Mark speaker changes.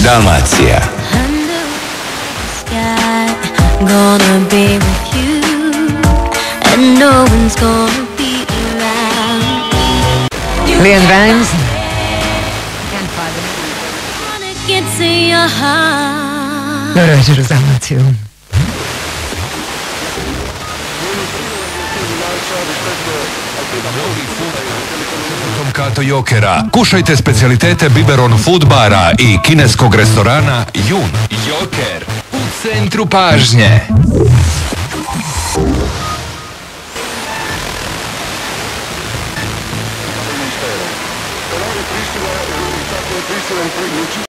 Speaker 1: Dalmacija.
Speaker 2: Gonna be with you, and no one's gonna be around.
Speaker 3: Leon Vines.
Speaker 2: Wanna get to your heart.
Speaker 3: Dobro večer u Dalmaciju.
Speaker 1: Kato Jokera. Kušajte specijalitete Biberon Food bara i kineskog restorana Jun. Joker u centru pažnje.